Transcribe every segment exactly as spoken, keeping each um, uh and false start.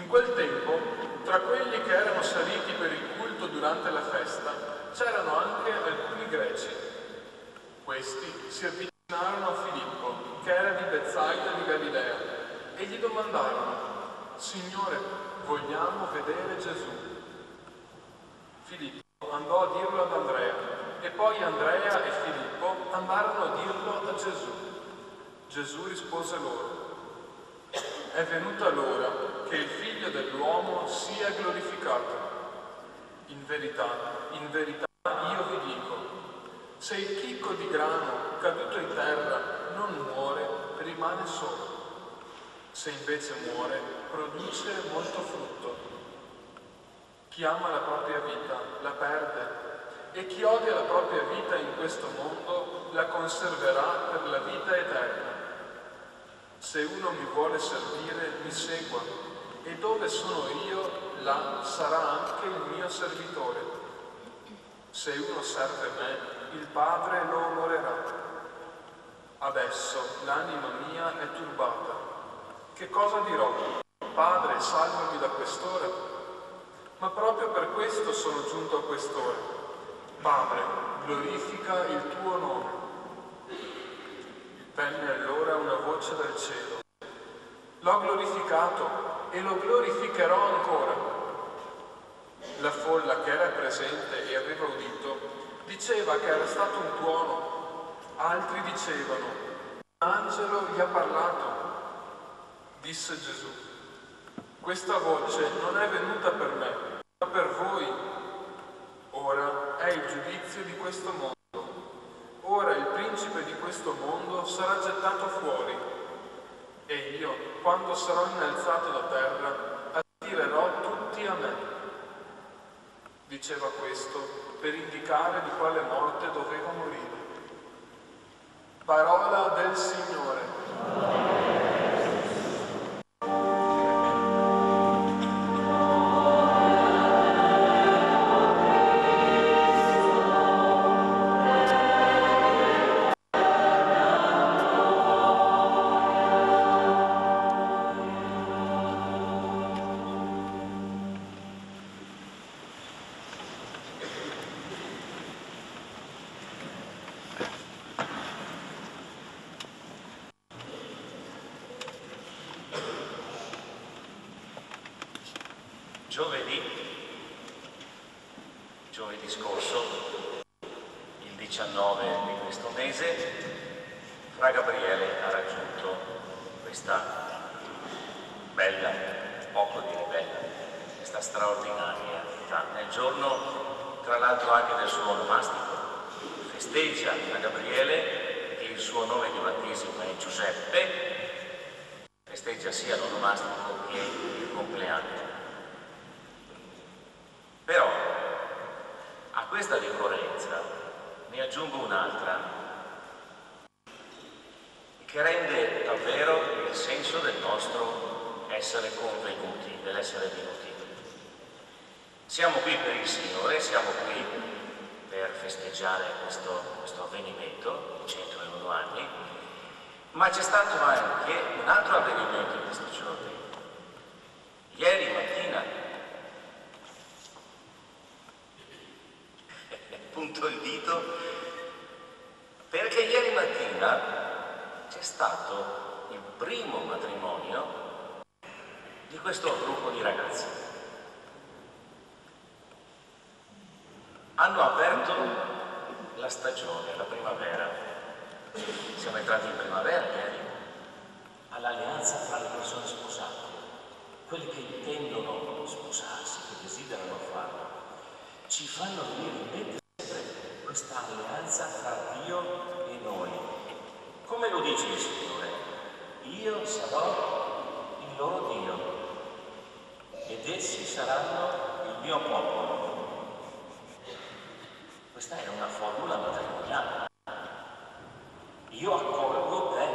In quel tempo, tra quelli che erano saliti per il culto durante la festa, c'erano anche alcuni greci. Questi si avvicinarono a Filippo, che era di Betsaida di Galilea, e gli domandarono: Signore, vogliamo vedere Gesù. Filippo andò a dirlo ad Andrea, e poi Andrea e Filippo andarono a dirlo a Gesù. Gesù rispose loro: è venuta l'ora che il Figlio dell'uomo sia glorificato. In verità, in verità io vi dico, se il chicco di grano caduto in terra non muore, rimane solo. Se invece muore, produce molto frutto. Chi ama la propria vita la perde, e chi odia la propria vita in questo mondo la conserverà per la vita eterna. Se uno mi vuole servire, mi segua, e dove sono io, là sarà anche il mio servitore. Se uno serve me, il Padre lo onorerà. Adesso l'anima mia è turbata. Che cosa dirò? Padre, salvami da quest'ora? Ma proprio per questo sono giunto a quest'ora. Padre, glorifica il tuo nome. Venne allora una voce dal cielo: l'ho glorificato e lo glorificherò ancora. La folla che era presente e aveva udito diceva che era stato un tuono, altri dicevano: un angelo gli ha parlato. Disse Gesù: questa voce non è venuta per me, ma per voi. Ora è il giudizio di questo mondo. Ora il principe di questo mondo sarà gettato fuori, e io, quando sarò innalzato da terra, attirerò tutti a me. Diceva questo per indicare di quale morte doveva morire. Parola del Signore. Giovedì, giovedì scorso, il diciannove di questo mese, Fra Gabriele ha raggiunto questa bella, poco dire bella, questa straordinaria età. Nel giorno, tra l'altro, anche del suo onomastico, festeggia Fra Gabriele, che il suo nome di battesimo è Giuseppe, festeggia sia l'onomastico che il compleanno. Però a questa ricorrenza ne aggiungo un'altra che rende davvero il senso del nostro essere convenuti, dell'essere venuti. Siamo qui per il Signore, siamo qui per festeggiare questo, questo avvenimento, i centouno anni, ma c'è stato anche un altro avvenimento in questi giorni. Ieri mattina, punto il dito, perché ieri mattina c'è stato il primo matrimonio di questo gruppo di ragazzi. Hanno aperto la stagione, la primavera. Siamo entrati in primavera ieri, all'alleanza tra le persone sposate, quelli che intendono sposarsi, che desiderano farlo, ci fanno venire in mente questa alleanza tra Dio e noi. Come lo dice il Signore? Io sarò il loro Dio ed essi saranno il mio popolo. Questa è una formula matrimoniale. Io accolgo te.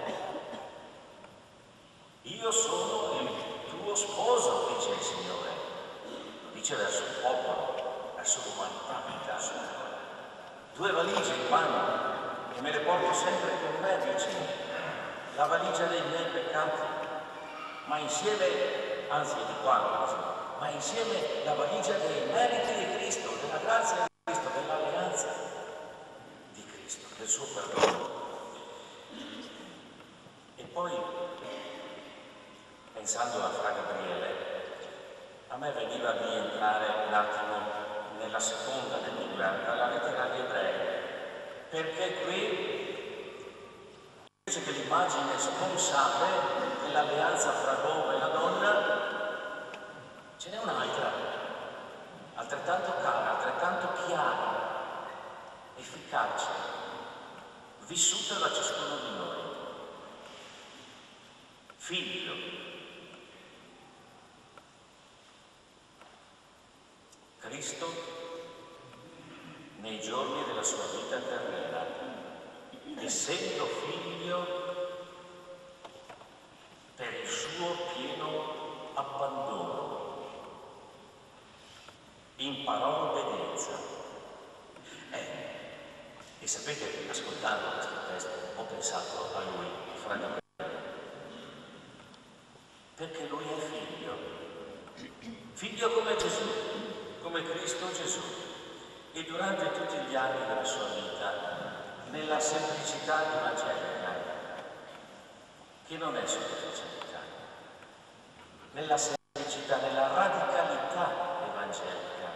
Io sono il tuo sposo, dice il Signore. Lo dice verso il popolo, verso l'umanità, verso l'umanità. Due valigie in mano e me le porto sempre con me, dice, la valigia dei miei peccati, ma insieme anzi di quando, ma insieme la valigia dei meriti di Cristo, della grazia di Cristo, dell'alleanza di Cristo, del suo perdono. E poi, pensando a Fra Gabriele, a me veniva di entrare un attimo nella seconda lettura, dalla lettera agli Ebrei, perché qui, invece che l'immagine sponsale dell'alleanza fra l'uomo e la donna, ce n'è un'altra, altrettanto cara, altrettanto chiara, efficace, vissuta da ciascuno di noi. Figlio. Cristo, nei giorni della sua vita terrena, essendo figlio, per il suo pieno abbandono, imparò obbedienza. Eh, e sapete, ascoltando questo testo, ho pensato a lui, Fra Gabriele, perché lui è figlio, figlio come Gesù, come Cristo Gesù, e durante tutti gli anni della sua vita, nella semplicità evangelica, che non è superficialità, nella semplicità, nella radicalità evangelica,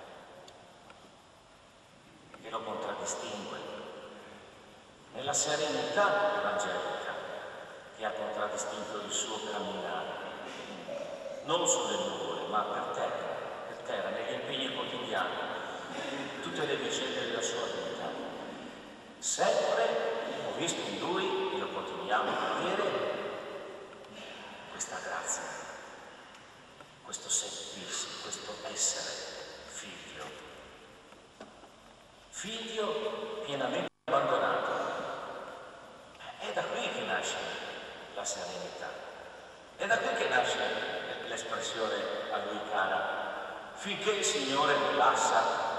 che lo contraddistingue, nella serenità evangelica, che ha contraddistinto il suo camminare, non sulle nuvole, ma per terra, per terra, negli impegni quotidiani, tutte le vicende della sua vita. Sempre ho visto in lui, e lo continuiamo a vedere, questa grazia, questo sentirsi, questo essere figlio. Figlio pienamente abbandonato. È da qui che nasce la serenità. È da qui che nasce l'espressione a lui cara: finché il Signore mi lascia,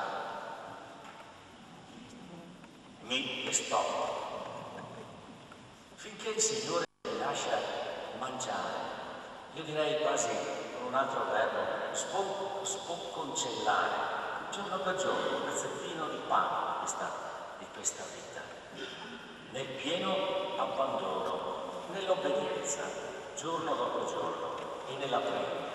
mi sto. Finché il Signore mi lascia mangiare, io direi quasi con un altro verbo, spon- sponconcellare, giorno per giorno, un pezzettino di pane di questa, di questa vita, nel pieno abbandono, nell'obbedienza, giorno dopo giorno, e nella preghiera.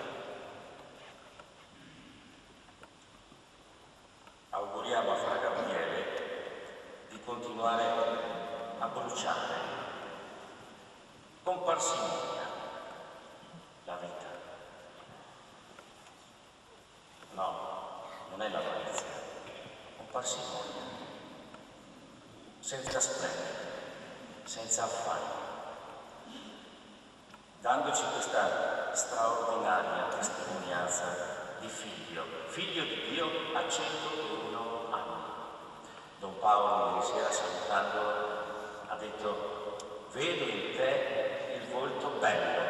Auguriamo a Fra Gabriele di continuare a bruciare con parsimonia la vita. No, non è l'avarizia, con parsimonia, senza sprechi, senza affanni, dandoci questa straordinaria testimonianza di figlio, figlio di Dio a centouno anni. Don Paolo ieri sera, salutandolo, ha detto: vedo in te il volto bello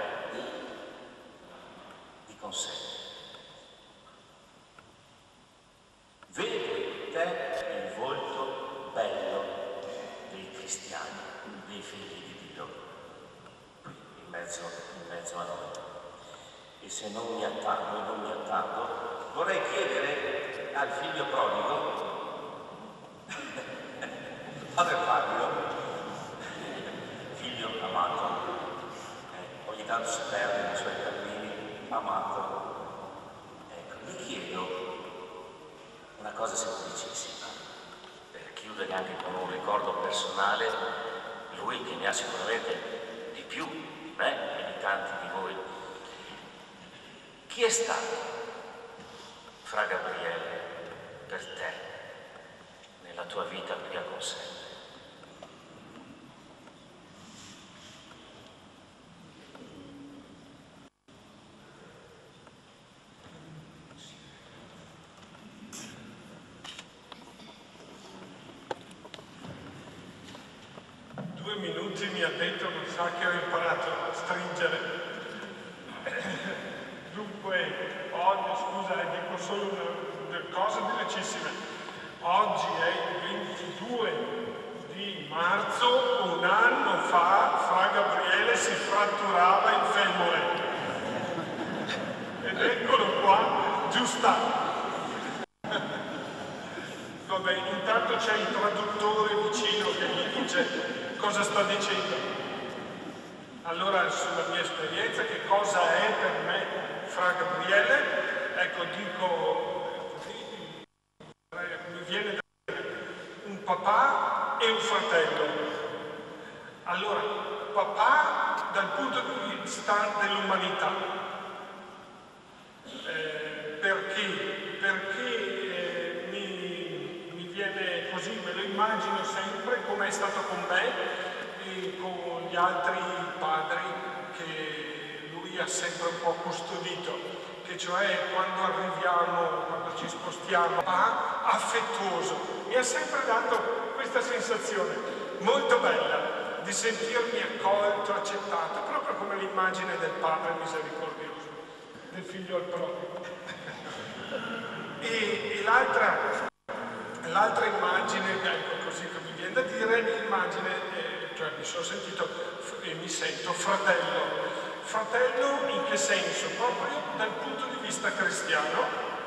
di Consegno. Vedo in te il volto bello dei cristiani, dei figli di Dio, qui in mezzo, in mezzo a noi. E se non mi attardo e non mi attardo, vorrei chiedere al figlio prodigo, Padre Fabio, figlio amato, eh, ogni tanto si perde nei suoi cammini, amato. Ecco, gli chiedo una cosa semplicissima, per chiudere anche con un ricordo personale, lui che ne ha sicuramente di più di me e di tanti di voi. Chi è stato Fra Gabriele per te nella tua vita qui a Consegno? Due minuti mi ha detto, non sa che ho imparato a stringere. Dunque, oggi, scusa, dico solo una, una cosa velocissima. Oggi è il ventidue di marzo, un anno fa, Fra Gabriele si fratturava il femore. Vabbè, intanto c'è il traduttore vicino che gli dice cosa sta dicendo. Allora, sulla mia esperienza, che cosa è per me Fra Gabriele? Ecco, dico, mi viene da dire un papà e un fratello. Allora, papà dal punto di vista dell'umanità. Eh, perché? Perché eh, mi, mi viene così, me lo immagino sempre come è stato con me e con gli altri padri che lui ha sempre un po' custodito, che cioè quando arriviamo, quando ci spostiamo, papà affettuoso. Mi ha sempre dato questa sensazione molto bella di sentirmi accolto, accettato, proprio come l'immagine del padre misericordioso, del figlio al proprio. E, e l'altra, l'altra immagine, ecco così che mi viene da dire, l'immagine, eh, cioè mi sono sentito e mi sento fratello. Fratello in che senso? Proprio dal punto di vista cristiano,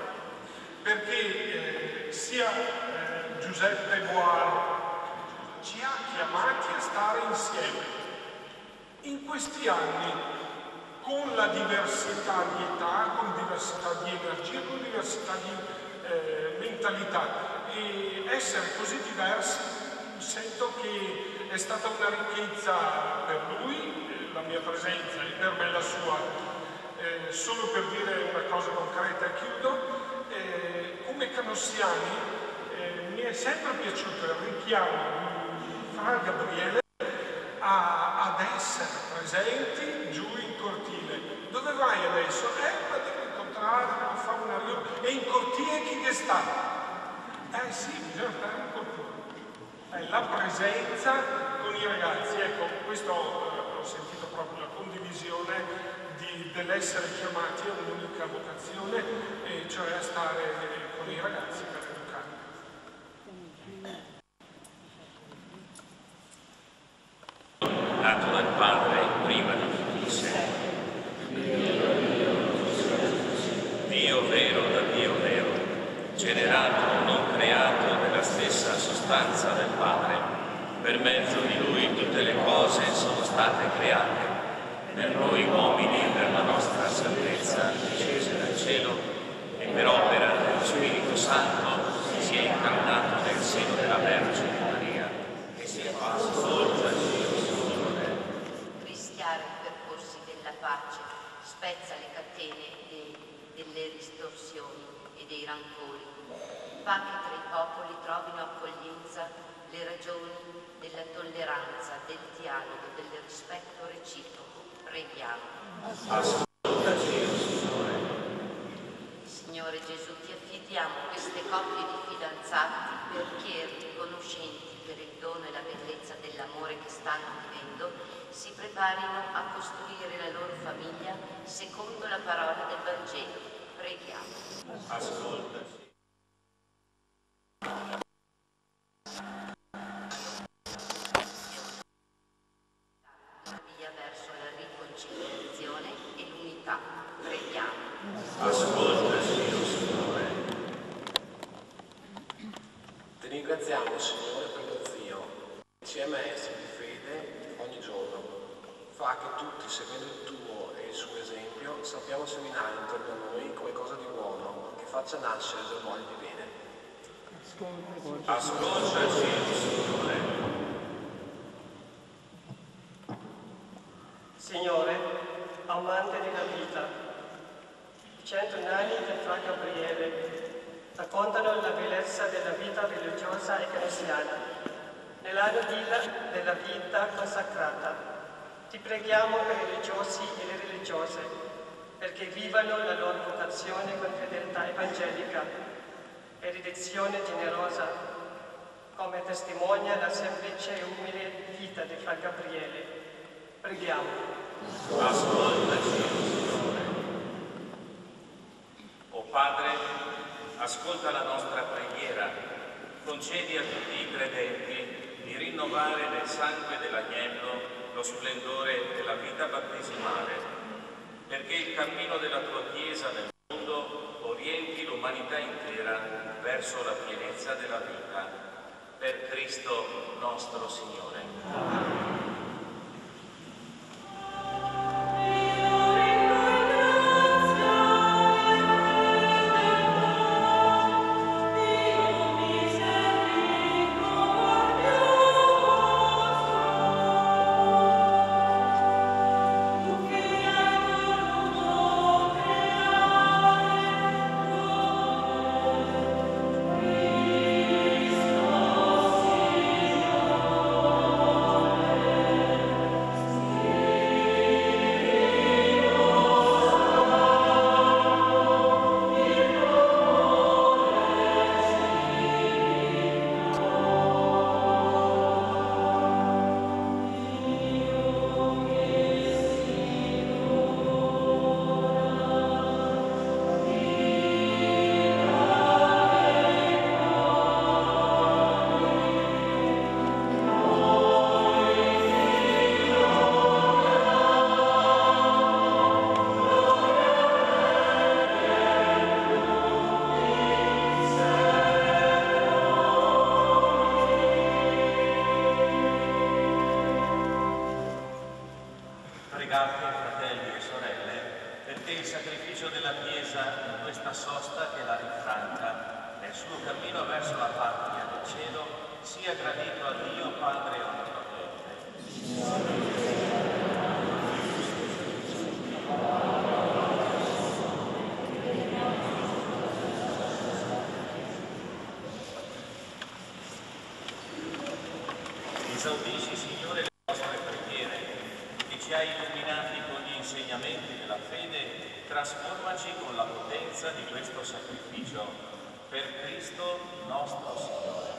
perché eh, sia eh, Giuseppe Boaro ci ha chiamati a stare insieme. In questi anni, con la diversità di età, con diversità di energia, con diversità di eh, mentalità, e essere così diversi, sento che è stata una ricchezza per lui, eh, la mia presenza, e per me la sua. Eh, solo per dire una cosa concreta e chiudo, eh, come canossiani eh, mi è sempre piaciuto il richiamo di Fra Gabriele a, ad essere presenti giù in cortile. Dove vai adesso? Eh, ma devo incontrare, devo fare una riunione. E in cortile chi che sta? Eh sì, bisogna stare in cortile. Eh, la presenza con i ragazzi. Ecco, questo eh, ho sentito proprio la condivisione di, dell'essere chiamati a un'unica vocazione, e cioè a stare con i ragazzi per educarli. Nato dal Padre prima di tutti i secoli. Dio vero da Dio vero, generato, non creato, nella stessa sostanza del Padre. Per mezzo di Lui tutte le cose sono state create. Per noi uomini, per la nostra salvezza, discese dal cielo e per opera dello Spirito Santo si è incarnato nel seno della Vergine Maria e si è fatto rischiare i percorsi della pace, spezza le catene de, delle ristorsioni e dei rancori, fa che tra i popoli trovino accoglienza le ragioni della tolleranza, del dialogo, del rispetto reciproco. Preghiamo. Signore Gesù, ti affidiamo queste coppie di fidanzati perché, riconoscenti per il dono e la bellezza dell'amore che stanno vivendo, si preparino a costruire la loro famiglia secondo la parola del Vangelo. Preghiamo. Ascoltaci. Via verso la riconciliazione e l'unità. Preghiamo. Ascoltaci, o Signore. Ti ringraziamo, Signore, per lo zio, che ci è maestro di fede ogni giorno. Fa che tutti, seguendo il tuo e il suo esempio, sappiamo seminare intorno a noi qualcosa di buono che faccia nascere germogli di bene. Ascoltaci, o Signore. Signore, amante della vita, i centenari di Fra Gabriele raccontano la bellezza della vita religiosa e cristiana, nell'anno della vita consacrata. Ti preghiamo per i religiosi e le religiose, perché vivano la loro vocazione con fedeltà evangelica e dedizione generosa, come testimonia la semplice e umile vita di Fra Gabriele. Preghiamo. Ascoltaci, Signore. O Padre, ascolta la nostra preghiera, concedi a tutti i credenti di rinnovare nel sangue dell'agnello lo splendore della vita battesimale, perché il cammino della tua Chiesa nel mondo orienti l'umanità l'umanità intera verso la pienezza della vita. Per Cristo nostro Signore. Esaudisci, Signore, le nostre preghiere, che ci hai illuminati con gli insegnamenti della fede, trasformaci con la potenza di questo sacrificio. Per Cristo nostro Signore.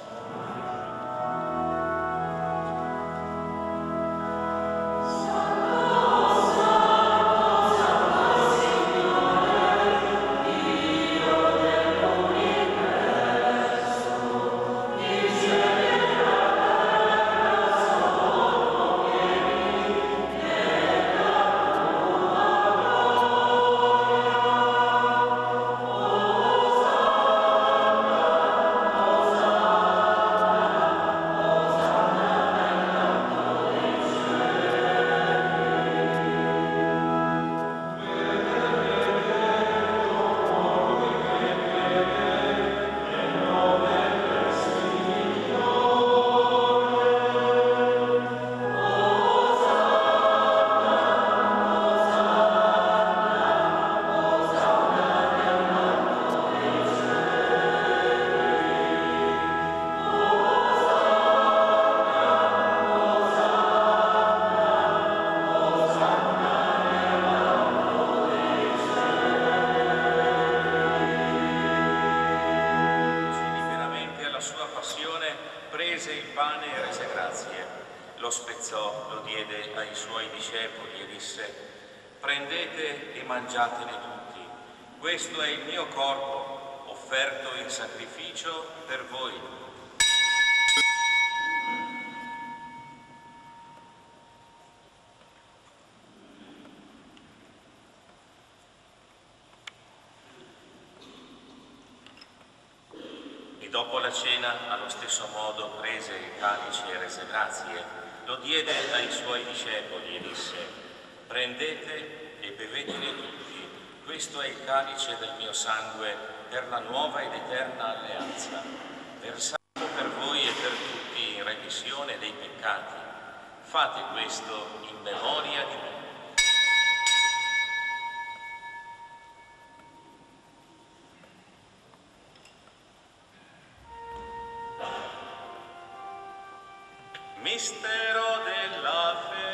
Mangiatene tutti, questo è il mio corpo, offerto in sacrificio per voi. E dopo la cena, allo stesso modo, prese il calice e rese grazie, lo diede ai suoi discepoli e disse: prendete e bevetene tutti, questo è il calice del mio sangue per la nuova ed eterna alleanza, versato per voi e per tutti in remissione dei peccati. Fate questo in memoria di me. Mistero della fede.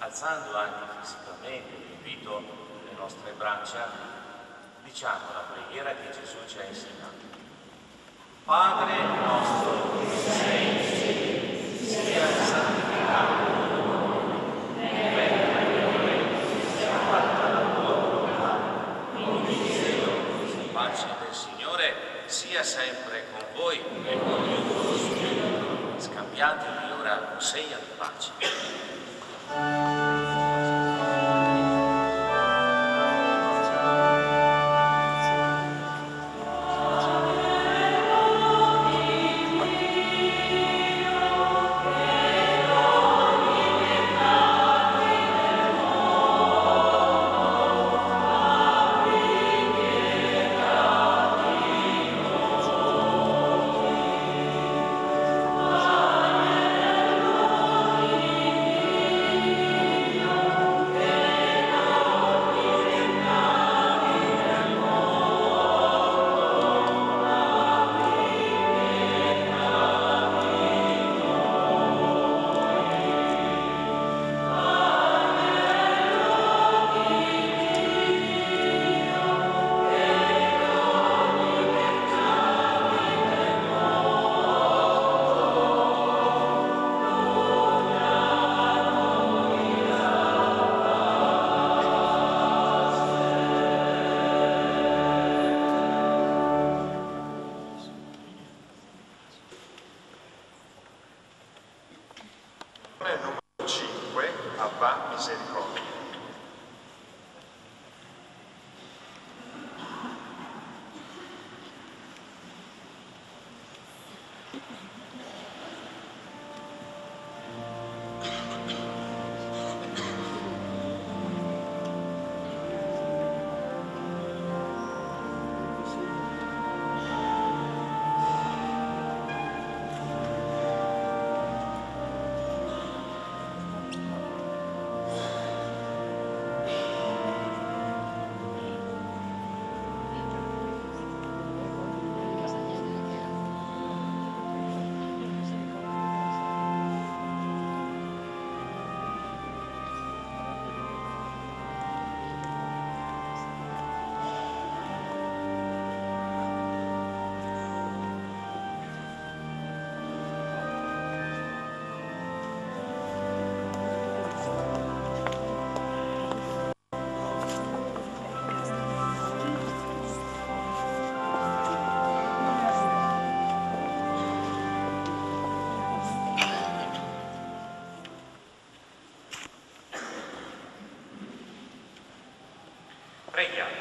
alzando anche fisicamente, vi invito le nostre braccia, diciamo la preghiera che Gesù ci ha insegnato. Padre nostro che sei in cielo, sia santificato il tuo nome, venga il tuo regno, sia fatta la tua volontà, come in cielo così. La pace del Signore sia sempre con voi e con il tuo spirito. Scambiatevi ora un segno di pace. Preghiamo.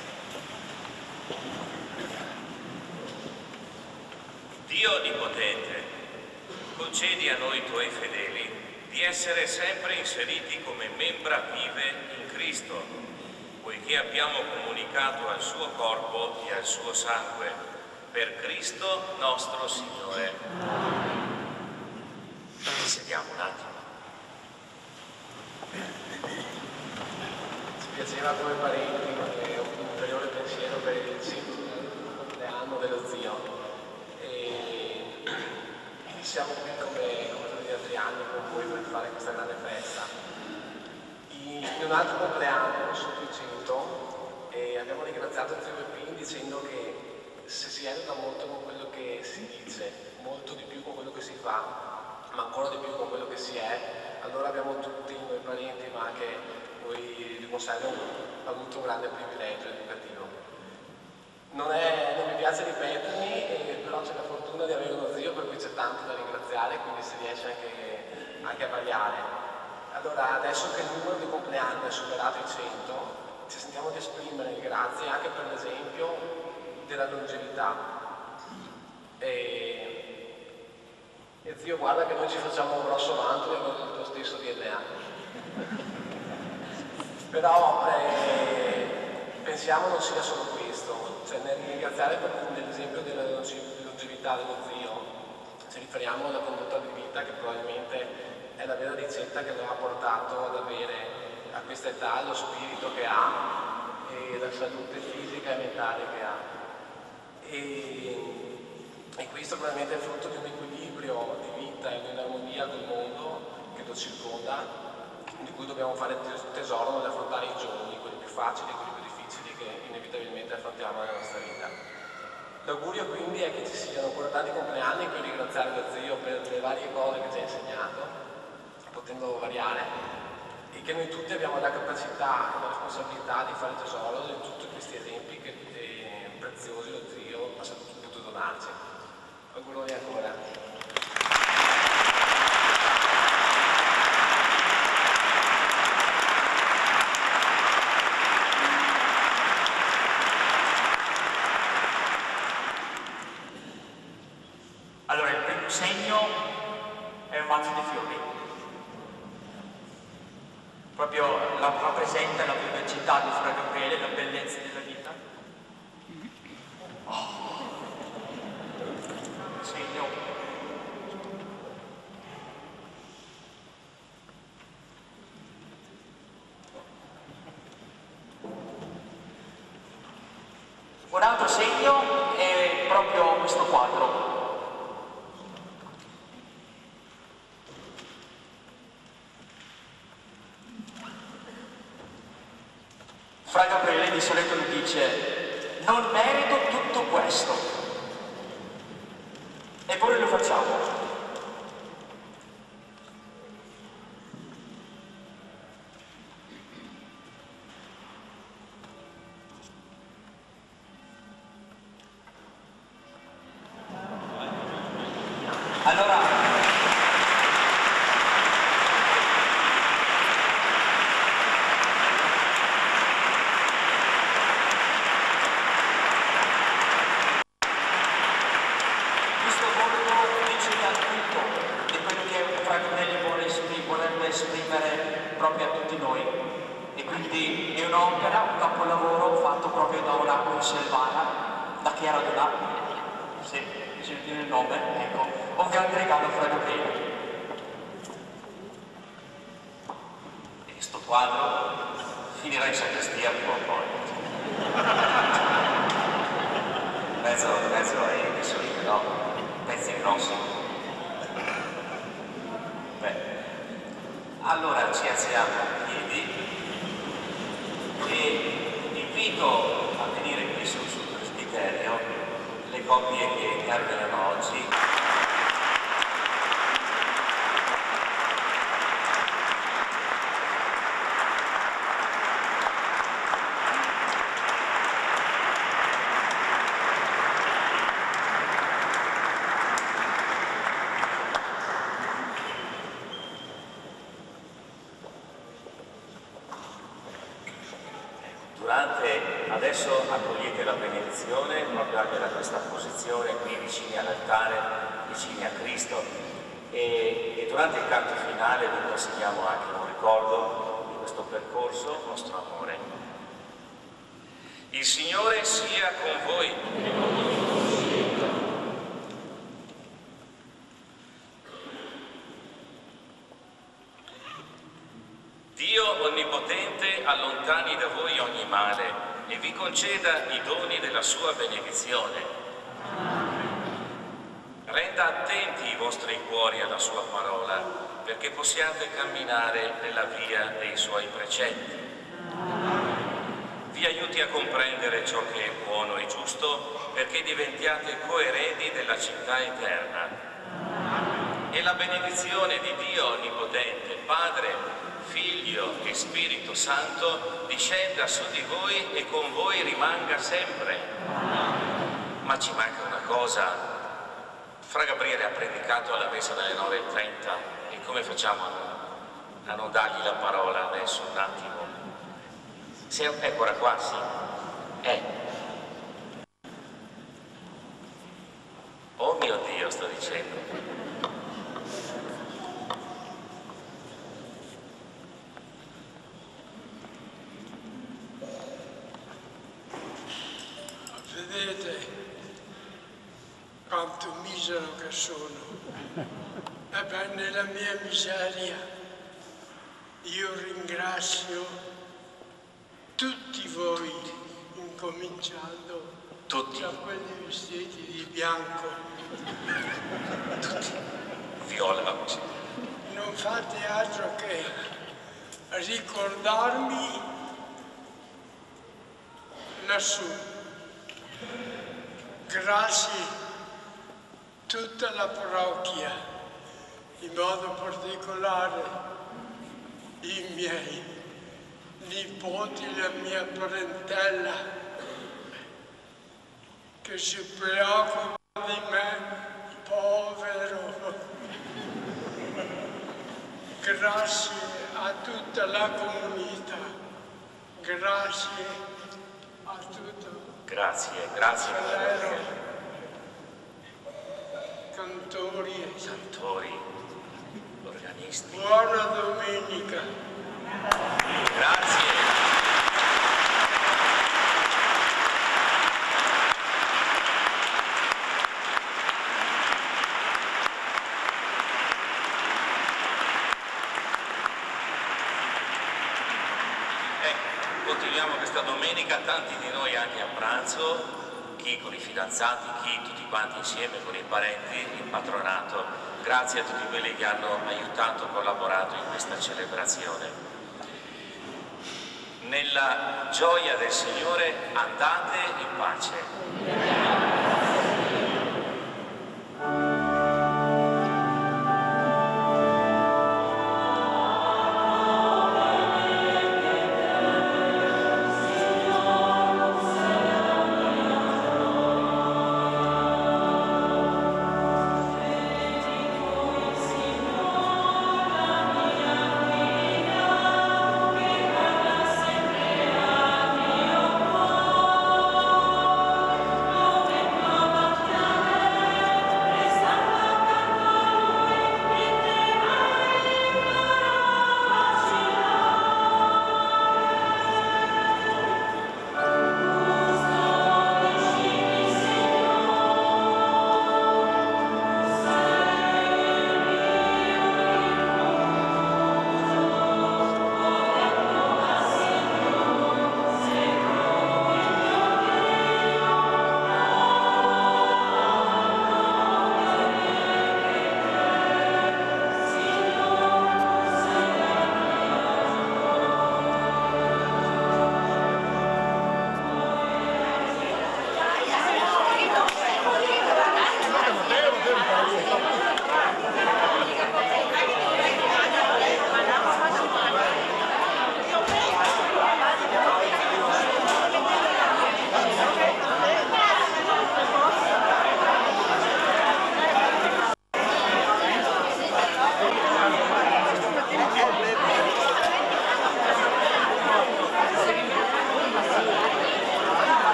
Dio Onnipotente, concedi a noi tuoi fedeli di essere sempre inseriti come membra vive in Cristo, poiché abbiamo comunicato al suo corpo e al suo sangue, per Cristo nostro Signore. Ci sediamo un attimo. Ci piaceva come parenti un ulteriore pensiero per il centesimo compleanno dello zio. E siamo qui come, come tutti gli altri anni con voi per fare questa grande festa. In un altro compleanno, sotto il cento, e abbiamo ringraziato zio Peppin dicendo che se si eloga molto con quello che si dice, molto di più con quello che si fa, ma ancora di più con quello che si è, allora abbiamo tutti, noi parenti, ma anche noi di conserve, avuto un grande privilegio educativo. Non, è, non mi piace ripetermi, eh, però c'è la fortuna di avere uno zio per cui c'è tanto da ringraziare, quindi si riesce anche, anche a variare. Allora, adesso che il numero di compleanni è superato i cento, ci sentiamo di esprimere il grazie anche per l'esempio della longevità. E, e zio, guarda che noi ci facciamo un grosso vanto di avere il tuo stesso D N A. Però eh, pensiamo non sia solo questo, cioè nel ringraziare per l'esempio della longevità dello zio, ci riferiamo alla condotta di vita che probabilmente è la vera ricetta che lo ha portato ad avere a questa età lo spirito che ha e la salute fisica e mentale che ha. E, e questo probabilmente è frutto di un equilibrio di vita e di un'armonia col mondo che lo circonda, di cui dobbiamo fare tesoro nell'affrontare i giorni, quelli più facili e quelli più difficili che inevitabilmente affrontiamo nella nostra vita. L'augurio quindi è che ci siano ancora tanti compleanni per ringraziare lo zio per le varie cose che ci ha insegnato, potendo variare, e che noi tutti abbiamo la capacità e la responsabilità di fare tesoro di tutti questi esempi che, eh, preziosi lo zio ha saputo donarci. Auguroni ancora. Allora, il primo segno è un mazzo di fiori. Proprio la, rappresenta la vivacità di Fra Gabriele, la bellezza della vita. Oh. Segno. Un altro segno è proprio questo quadro. Fra Gabriele di solito mi dice: non merito tutto questo, eppure lo facciamo. Allora, esprimere proprio a tutti noi, e quindi è un'opera, un capolavoro fatto proprio da Oracolo Selvara, da Chiara Donà, se sentite il nome, ecco, un grande regalo a Fra Gabriele. E questo quadro finirà in sacrestia prima o poi. mezzo, mezzo ai Mussolini, no? Pezzi grossi. Allora ci alziamo in piedi e invito a venire qui sul, sul presbiterio le coppie che arrivano oggi. Adesso accogliete la benedizione proprio anche da questa posizione qui vicini all'altare, vicini a Cristo, e, e durante il canto finale vi consegniamo anche un ricordo di questo percorso, il nostro amore. Il Signore sia con voi. Dio Onnipotente allontani da voi ogni male e vi conceda i doni della sua benedizione. Renda attenti i vostri cuori alla sua parola, perché possiate camminare nella via dei suoi precetti. Vi aiuti a comprendere ciò che è buono e giusto, perché diventiate coeredi della città eterna. E la benedizione di Dio Onnipotente, Padre, Figlio e Spirito Santo discenda su di voi e con voi rimanga sempre. Ma ci manca una cosa. Fra Gabriele ha predicato alla messa dalle nove e trenta, e come facciamo a non dargli la parola adesso un attimo? Se, eccola qua, sì. Eh. Oh mio Dio, sto dicendo. Vedete quanto misero che sono. Ebbene, nella mia miseria io ringrazio tutti voi, incominciando tutti. da quelli vestiti di bianco. Tutti. Viola. Non fate altro che ricordarmi lassù. Grazie tutta la parrocchia, in modo particolare i miei nipoti, la mia parentela, che si preoccupa di me, povero. Grazie a tutta la comunità, grazie a tutto. Grazie, grazie. Cantori, Cantori, organisti. Buona domenica. Grazie. Continuiamo questa domenica, tanti di noi anche a pranzo, chi con i fidanzati, chi tutti quanti insieme con i parenti, il patronato. Grazie a tutti quelli che hanno aiutato, collaborato in questa celebrazione. Nella gioia del Signore andate in pace.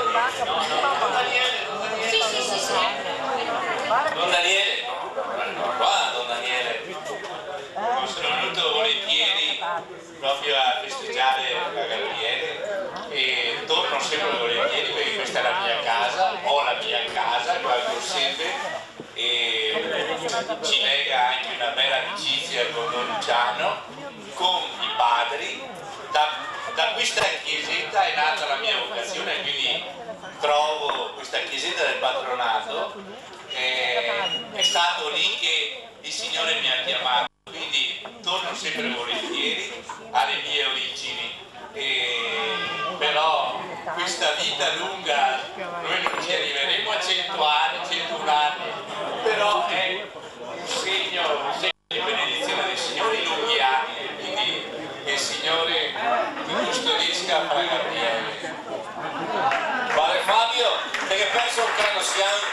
Don Daniele, Don Daniele. Sì, sì, sì, sì. Don Daniele, no, qua Don Daniele. Sono venuto volentieri proprio a festeggiare a Gabriele e torno sempre volentieri perché questa è la mia casa, ho la mia casa qua a Corsepe e ci lega anche una bella amicizia con Don Luciano, con i padri. Da, da questa chiesetta è nata la mia vocazione, quindi trovo questa chiesetta del patronato, eh, è stato lì che il Signore mi ha chiamato, quindi torno sempre volentieri alle mie origini, e, però questa vita lunga, noi non ci arriveremo a cento anni, centouno anni, però è un segno, un segno di benedizione del Signore in lunghi anni, quindi che il Signore mi custodisca fra Gabriele. Padre Fabio, perché penso che non siamo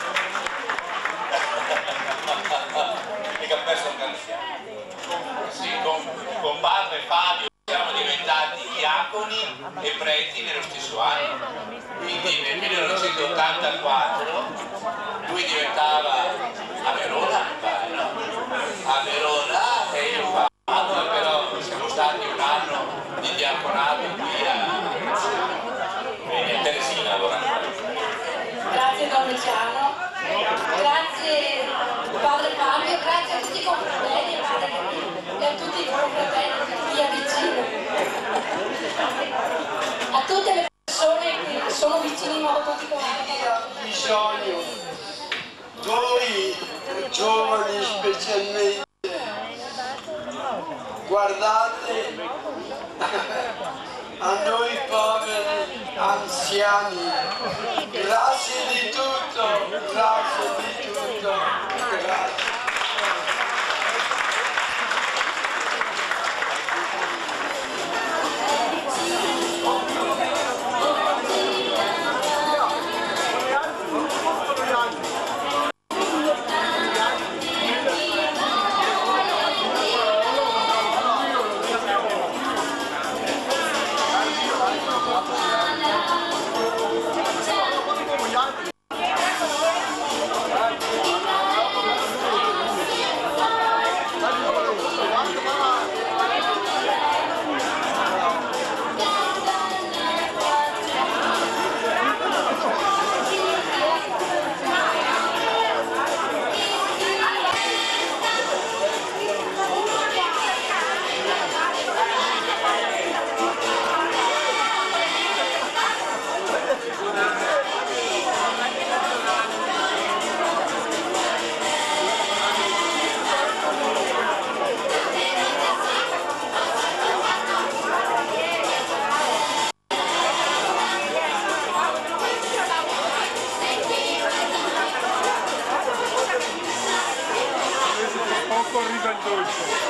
mica perso che non siamo. Sì, con, con padre Fabio siamo diventati diaconi e preti nello stesso anno, quindi nel millenovecentottantaquattro lui diventava a Verona, mi pare, no? A Verona e io a Padova, però siamo stati un anno di diaconato qui a Teresina allora. Grazie Don Luciano, grazie Padre Fabio, grazie a tutti i confratelli e a tutti i confratelli, a tutti via vicino, a tutte le persone che sono vicini in modo particolare. Bisogno, voi giovani specialmente, guardate a noi poveri anziani, grazie di tutto, grazie di tutto, grazie. Poco arriva il dolce.